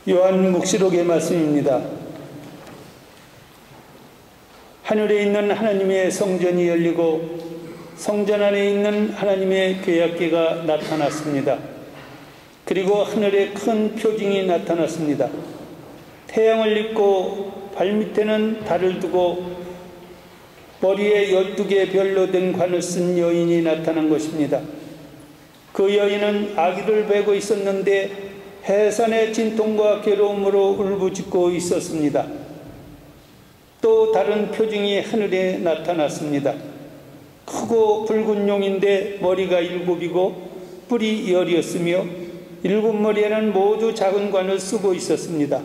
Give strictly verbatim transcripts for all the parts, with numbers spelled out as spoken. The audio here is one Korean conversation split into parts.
요한 묵시록의 말씀입니다. 하늘에 있는 하나님의 성전이 열리고 성전 안에 있는 하나님의 계약궤가 나타났습니다. 그리고 하늘에 큰 표징이 나타났습니다. 태양을 입고 발밑에는 달을 두고 머리에 열두 개 별로 된 관을 쓴 여인이 나타난 것입니다. 그 여인은 아기를 베고 있었는데 해산의 진통과 괴로움으로 울부짖고 있었습니다. 또 다른 표징이 하늘에 나타났습니다. 크고 붉은 용인데 머리가 일곱이고 뿔이 열이었으며 일곱 머리에는 모두 작은 관을 쓰고 있었습니다.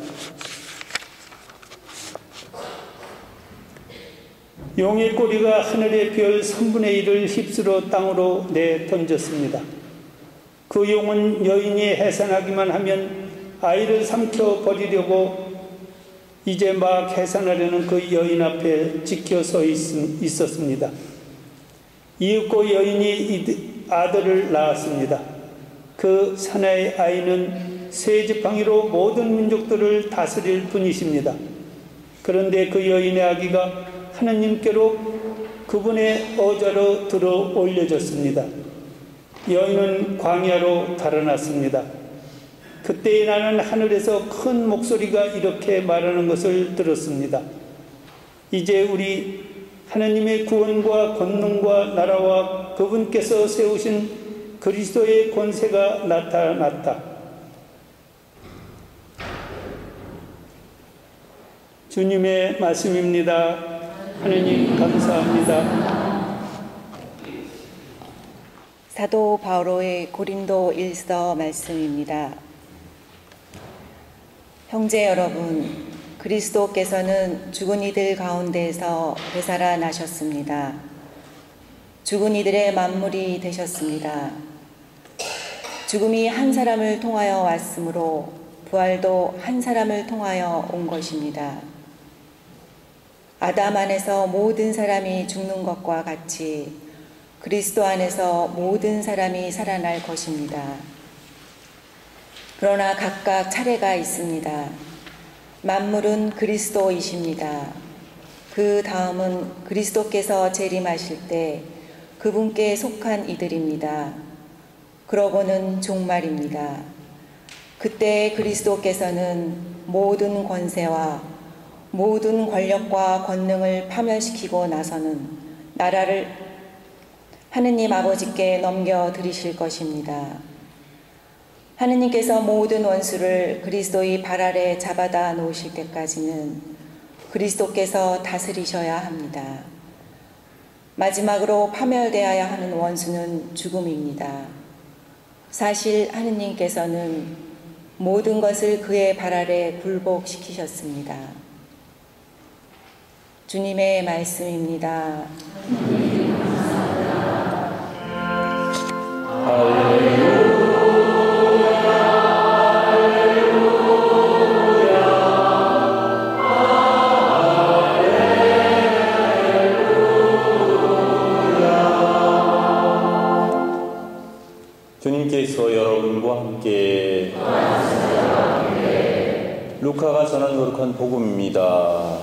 용의 꼬리가 하늘의 별 삼분의 일을 휩쓸어 땅으로 내던졌습니다. 그 용은 여인이 해산하기만 하면 아이를 삼켜 버리려고 이제 막 해산하려는 그 여인 앞에 지켜 서 있었습니다. 이윽고 여인이 아들을 낳았습니다. 그 사나이 아이는 새 지팡이로 모든 민족들을 다스릴 분이십니다. 그런데 그 여인의 아기가 하나님께로 그분의 어자로 들어 올려졌습니다. 여인은 광야로 달아났습니다. 그때 나는 하늘에서 큰 목소리가 이렇게 말하는 것을 들었습니다. 이제 우리 하나님의 구원과 권능과 나라와 그분께서 세우신 그리스도의 권세가 나타났다. 주님의 말씀입니다. 하나님 감사합니다. 사도 바오로의 고린도 일서 말씀입니다. 형제 여러분, 그리스도께서는 죽은 이들 가운데에서 되살아나셨습니다. 죽은 이들의 만물이 되셨습니다. 죽음이 한 사람을 통하여 왔으므로 부활도 한 사람을 통하여 온 것입니다. 아담 안에서 모든 사람이 죽는 것과 같이 그리스도 안에서 모든 사람이 살아날 것입니다. 그러나 각각 차례가 있습니다. 만물은 그리스도이십니다. 그 다음은 그리스도께서 재림하실 때 그분께 속한 이들입니다. 그러고는 종말입니다. 그때 그리스도께서는 모든 권세와 모든 권력과 권능을 파멸시키고 나서는 나라를 하느님 아버지께 넘겨드리실 것입니다. 하느님께서 모든 원수를 그리스도의 발 아래 잡아다 놓으실 때까지는 그리스도께서 다스리셔야 합니다. 마지막으로 파멸되어야 하는 원수는 죽음입니다. 사실 하느님께서는 모든 것을 그의 발 아래 굴복시키셨습니다. 주님의 말씀입니다. 할렐루야. 주님께서 여러분과 함께 루카가 전한 거룩한 복음입니다.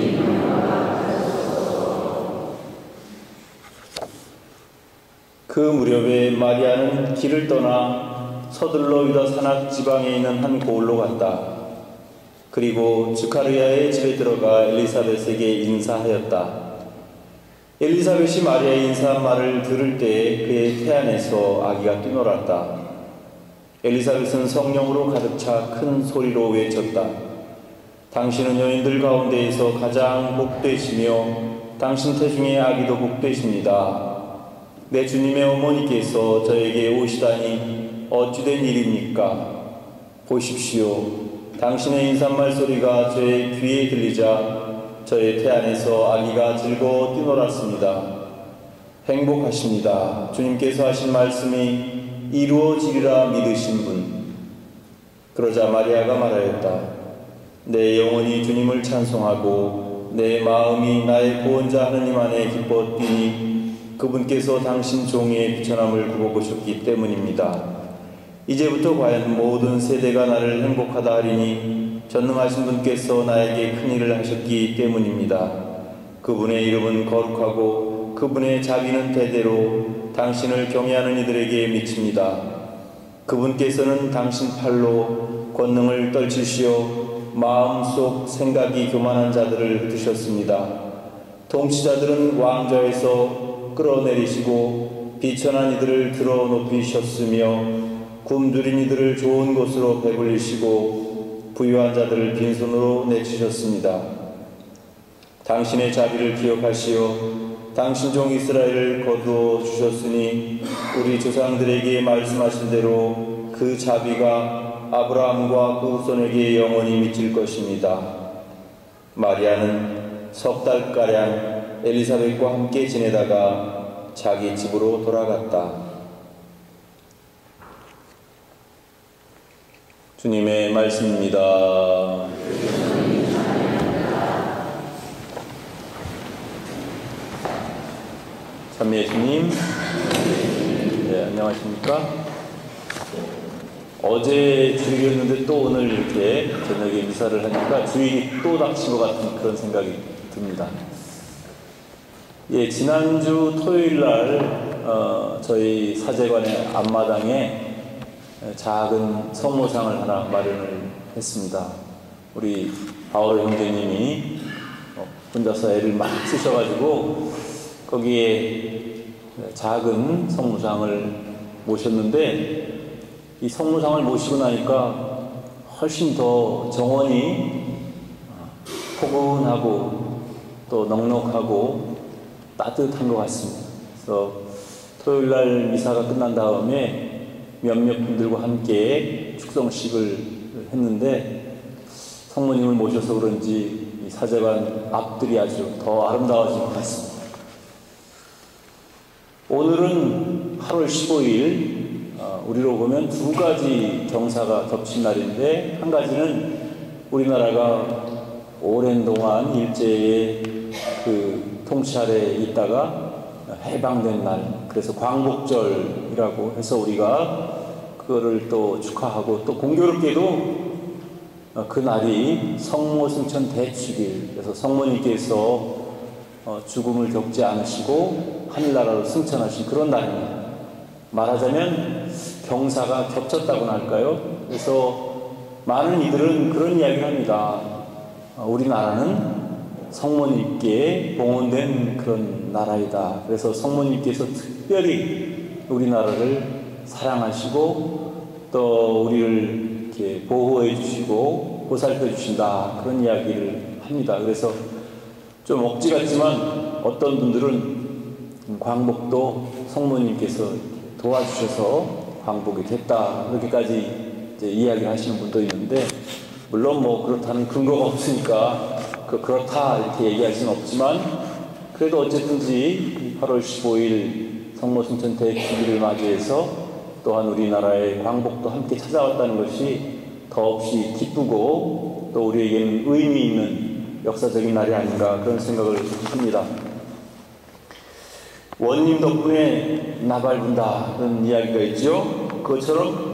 그 무렵에 마리아는 길을 떠나 서둘러 유다 산악 지방에 있는 한 고을로 갔다. 그리고 스가랴의 집에 들어가 엘리사벳에게 인사하였다. 엘리사벳이 마리아의 인사한 말을 들을 때에 그의 태안에서 아기가 뛰놀았다. 엘리사벳은 성령으로 가득 차 큰 소리로 외쳤다. 당신은 여인들 가운데에서 가장 복되시며 당신 태중의 아기도 복되십니다. 내 주님의 어머니께서 저에게 오시다니 어찌된 일입니까? 보십시오. 당신의 인사말 소리가 저의 귀에 들리자 저의 태안에서 아기가 즐거워 뛰놀았습니다. 행복하십니다. 주님께서 하신 말씀이 이루어지리라 믿으신 분. 그러자 마리아가 말하였다. 내 영혼이 주님을 찬송하고 내 마음이 나의 구원자 하느님 안에 기뻐 뛰니 그분께서 당신 종의 비천함을 굽어보셨기 때문입니다. 이제부터 과연 모든 세대가 나를 행복하다 하리니 전능하신 분께서 나에게 큰 일을 하셨기 때문입니다. 그분의 이름은 거룩하고 그분의 자비는 대대로 당신을 경외하는 이들에게 미칩니다. 그분께서는 당신 팔로 권능을 떨치시어 마음속 생각이 교만한 자들을 흩으셨습니다. 통치자들은 왕좌에서 끌어내리시고 비천한 이들을 들어 높이셨으며 굶주린 이들을 좋은 곳으로 배불리시고 부유한 자들을 빈손으로 내치셨습니다. 당신의 자비를 기억하시어 당신 종 이스라엘을 거두어 주셨으니 우리 조상들에게 말씀하신 대로 그 자비가 아브라함과 그 후손에게 영원히 미칠 것입니다. 마리아는 석 달가량 엘리사벳과 함께 지내다가 자기 집으로 돌아갔다. 주님의 말씀입니다. 참미의 주님, 네, 안녕하십니까? 어제 주일이었는데 또 오늘 이렇게 저녁에 미사를 하니까 주일이 또 닥친 것 같은 그런 생각이 듭니다. 예, 지난주 토요일 날 어, 저희 사제관의 앞마당에 작은 성모상을 하나 마련을 했습니다. 우리 바오로 형제님이 혼자서 애를 막 쓰셔가지고 거기에 작은 성모상을 모셨는데 이 성모상을 모시고 나니까 훨씬 더 정원이 포근하고 또 넉넉하고 따뜻한 것 같습니다. 그래서 토요일 날 미사가 끝난 다음에 몇몇 분들과 함께 축성식을 했는데 성모님을 모셔서 그런지 이 사제관 앞들이 아주 더 아름다워진 것 같습니다. 오늘은 팔월 십오일 어, 우리로 보면 두 가지 경사가 겹친 날인데 한 가지는 우리나라가 오랜 동안 일제의 그 통치 아래에 있다가 해방된 날, 그래서 광복절이라고 해서 우리가 그거를 또 축하하고 또 공교롭게도 그 날이 성모승천 대축일, 그래서 성모님께서 죽음을 겪지 않으시고 하늘나라로 승천하신 그런 날입니다. 말하자면 경사가 겹쳤다고나 할까요? 그래서 많은 이들은 그런 이야기를 합니다. 우리나라는 성모님께 봉헌된 그런 나라이다. 그래서 성모님께서 특별히 우리나라를 사랑하시고 또 우리를 이렇게 보호해 주시고 보살펴 주신다. 그런 이야기를 합니다. 그래서 좀 억지 같지만 어떤 분들은 광복도 성모님께서 도와주셔서 광복이 됐다. 그렇게까지 이제 이야기를 하시는 분도 있는데 물론 뭐 그렇다는 근거가 없으니까 그 그렇다 이렇게 얘기할 수는 없지만 그래도 어쨌든지 팔월 십오일 성모승천 대축일을 맞이해서 또한 우리나라의 광복도 함께 찾아왔다는 것이 더없이 기쁘고 또 우리에게는 의미 있는 역사적인 날이 아닌가 그런 생각을 합니다. 원님 덕분에 나발분다 그런 이야기가 있죠. 그것처럼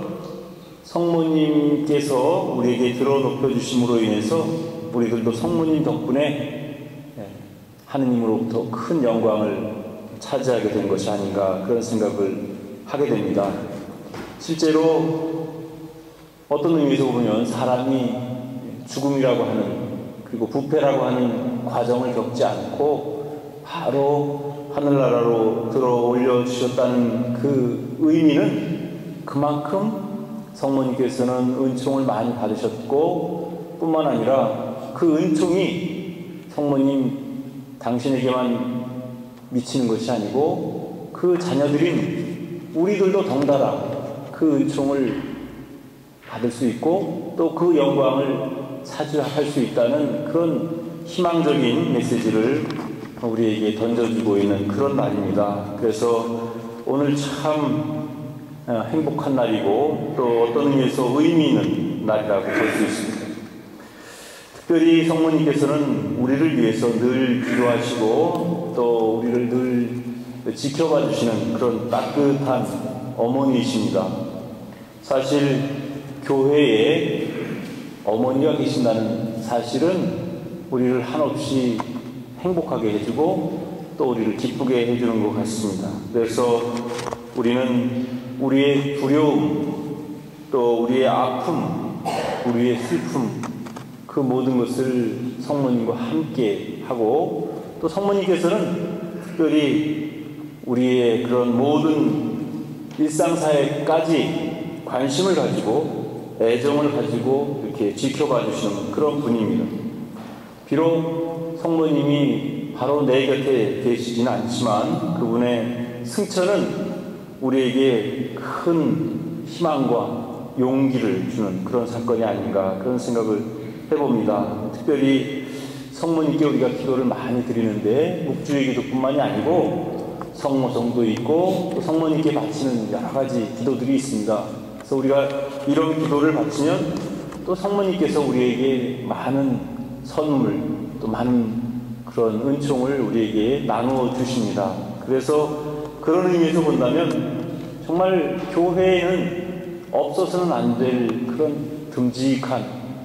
성모님께서 우리에게 들어 높여주심으로 인해서 우리들도 성모님 덕분에 하느님으로부터 큰 영광을 차지하게 된 것이 아닌가 그런 생각을 하게 됩니다. 실제로 어떤 의미에서 보면 사람이 죽음이라고 하는 그리고 부패라고 하는 과정을 겪지 않고 바로 하늘나라로 들어 올려주셨다는 그 의미는 그만큼 성모님께서는 은총을 많이 받으셨고 뿐만 아니라 그 은총이 성모님 당신에게만 미치는 것이 아니고 그 자녀들인 우리들도 덩달아 그 은총을 받을 수 있고 또 그 영광을 차지할 수 있다는 그런 희망적인 메시지를 우리에게 던져주고 있는 그런 날입니다. 그래서 오늘 참 행복한 날이고 또 어떤 의미에서 의미 있는 날이라고 볼 수 있습니다. 특별히 성모님께서는 우리를 위해서 늘 기도하시고 또 우리를 늘 지켜봐 주시는 그런 따뜻한 어머니이십니다. 사실 교회에 어머니가 계신다는 사실은 우리를 한없이 행복하게 해주고 또 우리를 기쁘게 해주는 것 같습니다. 그래서 우리는 우리의 두려움, 또 우리의 아픔, 우리의 슬픔, 그 모든 것을 성모님과 함께 하고, 또 성모님께서는 특별히 우리의 그런 모든 일상사회까지 관심을 가지고 애정을 가지고 이렇게 지켜봐 주시는 그런 분입니다. 비록 성모님이 바로 내 곁에 계시지는 않지만 그분의 승천은 우리에게 큰 희망과 용기를 주는 그런 사건이 아닌가, 그런 생각을 해봅니다. 특별히 성모님께 우리가 기도를 많이 드리는데 묵주의 기도뿐만이 아니고 성모성도 있고 또 성모님께 바치는 여러 가지 기도들이 있습니다. 그래서 우리가 이런 기도를 바치면 또 성모님께서 우리에게 많은 선물, 또 많은 그런 은총을 우리에게 나누어 주십니다. 그래서 그런 의미에서 본다면 정말 교회에는 없어서는 안 될 그런 듬직한,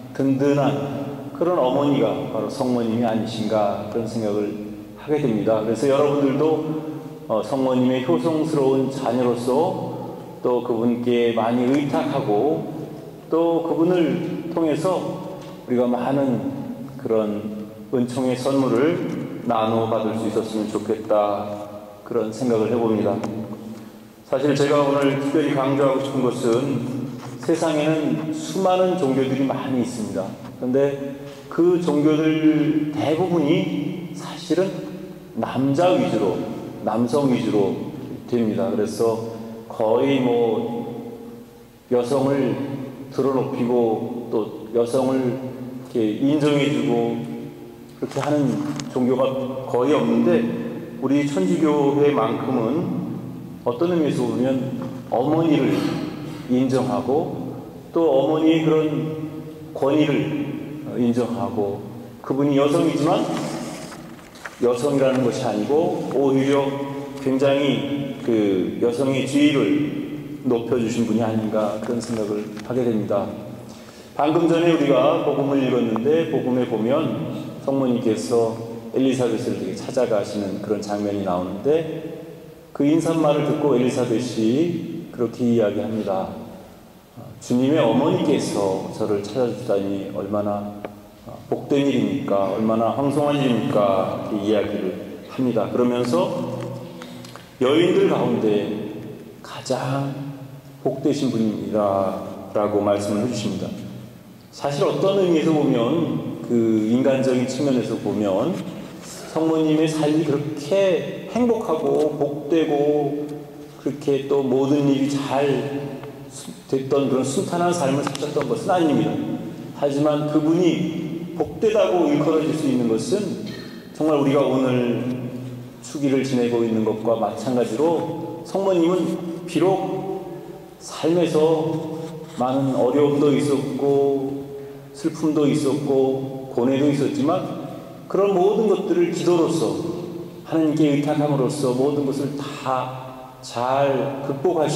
든든한 그런 어머니가 바로 성모님이 아니신가, 그런 생각을 하게 됩니다. 그래서 여러분들도 어, 성모님의 효성스러운 자녀로서 또 그분께 많이 의탁하고 또 그분을 통해서 우리가 많은 그런 은총의 선물을 나누어 받을 수 있었으면 좋겠다, 그런 생각을 해봅니다. 사실 제가 오늘 특별히 강조하고 싶은 것은 세상에는 수많은 종교들이 많이 있습니다. 그런데 그 종교들 대부분이 사실은 남자 위주로, 남성 위주로 됩니다. 그래서 거의 뭐 여성을 드러높이고 또 여성을 이렇게 인정해주고 그렇게 하는 종교가 거의 없는데, 우리 천주교회만큼은 어떤 의미에서 보면 어머니를 인정하고 또 어머니의 그런 권위를 인정하고, 그분이 여성이지만 여성이라는 것이 아니고 오히려 굉장히 그 여성의 지위를 높여주신 분이 아닌가, 그런 생각을 하게 됩니다. 방금 전에 우리가 복음을 읽었는데 복음에 보면 성모님께서 엘리사벳을 되게 찾아가시는 그런 장면이 나오는데, 그 인사말을 듣고 엘리사벳이 그렇게 이야기합니다. 주님의 어머니께서 저를 찾아주다니 얼마나 복된 일입니까? 얼마나 황송한 일입니까? 이렇게 이야기를 합니다. 그러면서 여인들 가운데 가장 복되신 분입니다 라고 말씀을 해주십니다. 사실 어떤 의미에서 보면, 그 인간적인 측면에서 보면 성모님의 삶이 그렇게 행복하고 복되고 그렇게 또 모든 일이 잘 됐던 그런 순탄한 삶을 사셨던 것은 아닙니다. 하지만 그분이 복되다고 일컬어질 수 있는 것은 정말 우리가 오늘 축일을 지내고 있는 것과 마찬가지로 성모님은 비록 삶에서 많은 어려움도 있었고 슬픔도 있었고 고뇌도 있었지만 그런 모든 것들을 기도로서 하나님께 의탁함으로써 모든 것을 다 잘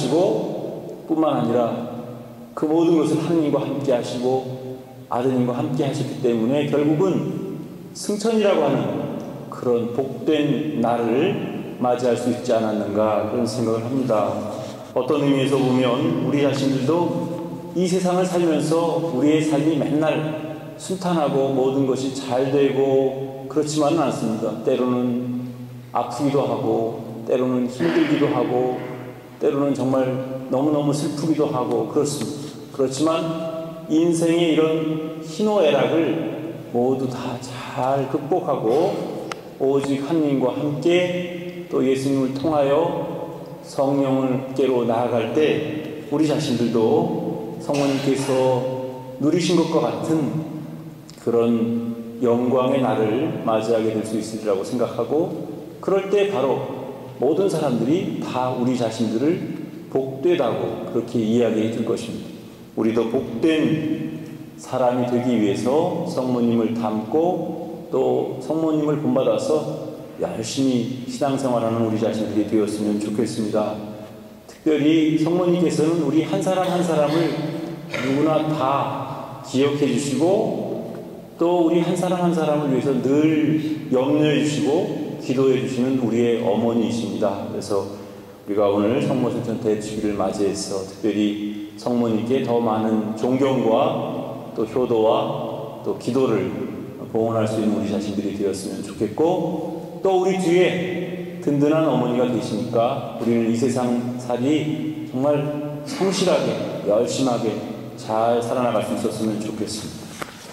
극복하시고 뿐만 아니라 그 모든 것을 하나님과 함께 하시고 아드님과 함께 하셨기 때문에 결국은 승천이라고 하는 그런 복된 날을 맞이할 수 있지 않았는가, 그런 생각을 합니다. 어떤 의미에서 보면 우리 자신들도 이 세상을 살면서 우리의 삶이 맨날 순탄하고 모든 것이 잘 되고 그렇지만은 않습니다. 때로는 아프기도 하고 때로는 힘들기도 하고 때로는 정말 너무너무 슬프기도 하고 그렇습니다. 그렇지만 인생의 이런 희노애락을 모두 다 잘 극복하고 오직 하나님과 함께 또 예수님을 통하여 성령을께로 나아갈 때 우리 자신들도 성모님께서 누리신 것과 같은 그런 영광의 날을 맞이하게 될 수 있으리라고 생각하고, 그럴 때 바로 모든 사람들이 다 우리 자신들을 복되다고 그렇게 이야기해 줄 것입니다. 우리도 복된 사람이 되기 위해서 성모님을 닮고 또 성모님을 본받아서 열심히 신앙생활하는 우리 자신들이 되었으면 좋겠습니다. 특별히 성모님께서는 우리 한 사람 한 사람을 누구나 다 기억해 주시고 또 우리 한 사람 한 사람을 위해서 늘 염려해 주시고 기도해 주시는 우리의 어머니이십니다. 그래서 우리가 오늘 성모성천 대축일을 맞이해서 특별히 성모님께 더 많은 존경과 또 효도와 또 기도를 봉헌할 수 있는 우리 자신들이 되었으면 좋겠고, 또 우리 뒤에 든든한 어머니가 계시니까 우리는 이 세상 살이 정말 성실하게 열심하게 잘 살아나갈 수 있었으면 좋겠습니다.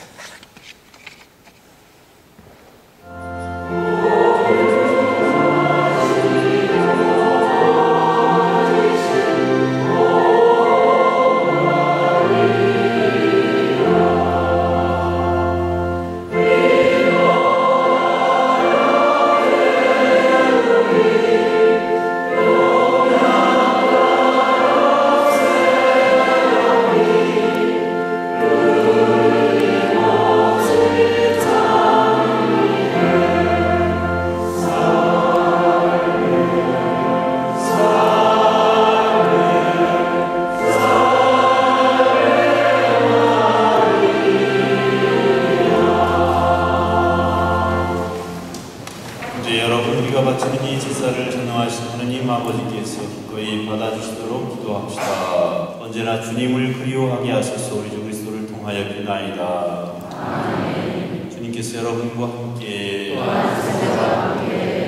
언제나 주님을 그리워하게 하소서. 우리 주 그리스도를 통하여 기도하나이다. 아멘. 주님께서 여러분과 함께